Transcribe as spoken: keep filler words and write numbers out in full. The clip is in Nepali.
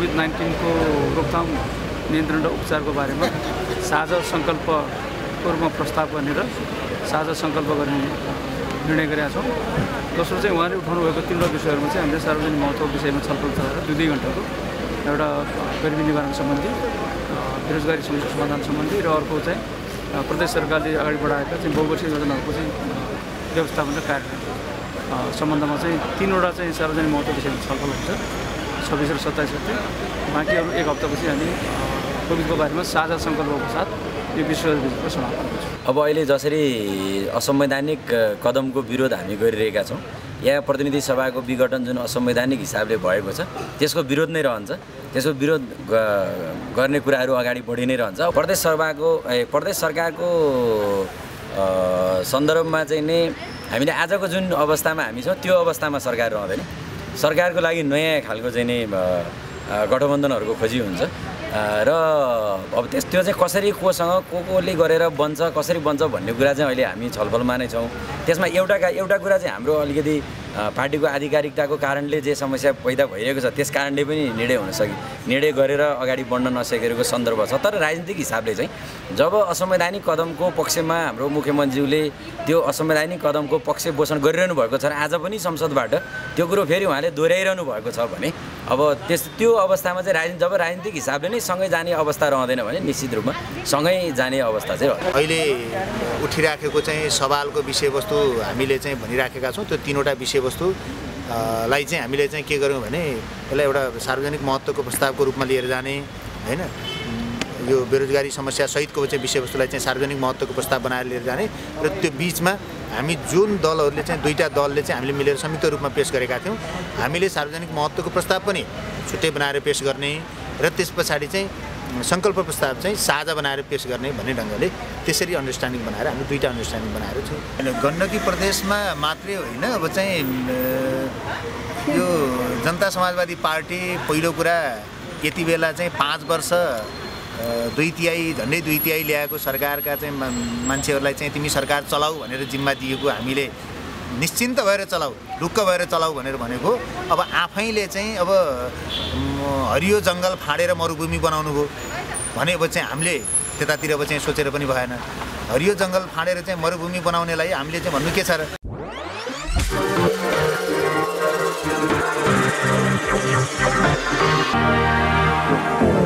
कोभिड नाइन्टीन को रोकथाम नियन्त्रण र उपचारको बारेमा साझा सङ्कल्पको रूपमा प्रस्ताव गर्ने र साझा सङ्कल्प गर्ने निर्णय गरेका छौँ। दोस्रो चाहिँ उहाँले उठाउनु भएको तीनवटा विषयहरूमा चाहिँ हामीले सार्वजनिक महत्त्वको विषयमा छलफल चलाएर दुई दुई घन्टाको एउटा गरिबी निवारण सम्बन्धी, बेरोजगारी समस्या समाधान सम्बन्धी र अर्को चाहिँ प्रदेश सरकारले अगाडि बढाएका चाहिँ बहुवर्षीय योजनाहरूको चाहिँ व्यवस्थापन र कार्यान्वयन सम्बन्धमा चाहिँ तीनवटा चाहिँ सार्वजनिक महत्त्वको विषयमा छलफल हुन्छ छब्बिस र सत्ताइस गते। बाँकी अरू एक हप्तापछि हामी कोभिडको बारेमा साझा सङ्कल्पको साथ यो विश्वको समापन गर्छौँ। अब अहिले जसरी असंवैधानिक कदमको विरोध हामी गरिरहेका छौँ, यहाँ प्रतिनिधि सभाको विघटन जुन असंवैधानिक हिसाबले भएको छ त्यसको विरोध नै रहन्छ। त्यसको विरोध गर्ने कुराहरू अगाडि बढी नै रहन्छ। प्रदेश सभाको प्रदेश सरकारको सन्दर्भमा चाहिँ नै हामीले आजको जुन अवस्थामा हामी छौँ त्यो अवस्थामा सरकार रहँदैन। सरकारको लागि नयाँ खालको चाहिँ नै गठबन्धनहरूको खोजी हुन्छ र अब त्यस त्यो चाहिँ कसरी कोसँग को कोले गरेर बन्छ, कसरी बन्छ भन्ने कुरा चाहिँ अहिले हामी छलफलमा नै छौँ। त्यसमा एउटा एउटा कुरा चाहिँ हाम्रो अलिकति पार्टीको आधिकारिकताको कारणले जे समस्या पैदा भइरहेको छ त्यस कारणले पनि निर्णय हुन सकि निर्णय गरेर अगाडि बढ्न नसकेको सन्दर्भ छ। तर राजनीतिक हिसाबले चाहिँ जब असंवैधानिक कदमको पक्षमा हाम्रो मुख्यमन्त्रीले त्यो असंवैधानिक कदमको पक्ष पोषण गरिरहनु भएको छ र आज पनि संसदबाट त्यो कुरो फेरि उहाँले दोहोऱ्याइरहनु भएको छ भने अब त्यस त्यो अवस्थामा चाहिँ राजनीति जब राजनीतिक हिसाबले नै सँगै जाने अवस्था रहँदैन भने निश्चित रूपमा सँगै जाने अवस्था चाहिँ रहन्छ। अहिले उठिराखेको चाहिँ सवालको विषयवस्तु हामीले चाहिँ भनिराखेका छौँ। त्यो तीनवटा विषयवस्तुलाई चाहिँ हामीले चाहिँ के गर्यौँ भने यसलाई एउटा सार्वजनिक महत्त्वको प्रस्तावको रूपमा लिएर जाने होइन, यो बेरोजगारी समस्या सहितको चाहिँ विषयवस्तुलाई चाहिँ सार्वजनिक महत्त्वको प्रस्ताव बनाएर लिएर जाने र त्यो बिचमा हामी जुन दलहरूले चाहिँ दुईवटा दलले चाहिँ हामीले मिलेर संयुक्त रूपमा पेश गरेका थियौँ, हामीले सार्वजनिक महत्त्वको प्रस्ताव पनि छुट्टै बनाएर पेश गर्ने र त्यस पछाडि चाहिँ सङ्कल्प प्रस्ताव चाहिँ साझा बनाएर पेश गर्ने भन्ने ढङ्गले त्यसरी अन्डरस्ट्यान्डिङ बनाएर हामी दुईवटा अन्डरस्ट्यान्डिङ बनाएर छौँ। गण्डकी प्रदेशमा मात्रै होइन, अब चाहिँ यो जनता समाजवादी पार्टी पहिलो कुरा यति बेला चाहिँ पाँच वर्ष दुई तिहाई झन्डै दुई तिहाई ल्याएको सरकारका चाहिँ मान्छेहरूलाई चाहिँ तिमी सरकार चलाऊ भनेर जिम्मा दिएको, हामीले निश्चिन्त भएर चलाऊ, ढुक्क भएर चलाऊ भनेर भनेको। अब आफैले चाहिँ अब हरियो जङ्गल फाडेर मरुभूमि बनाउनु भयो भने अब चाहिँ हामीले त्यतातिर अब चाहिँ सोचेर पनि भएन। हरियो जङ्गल फाडेर चाहिँ मरुभूमि बनाउनेलाई हामीले चाहिँ भन्नु के छ र।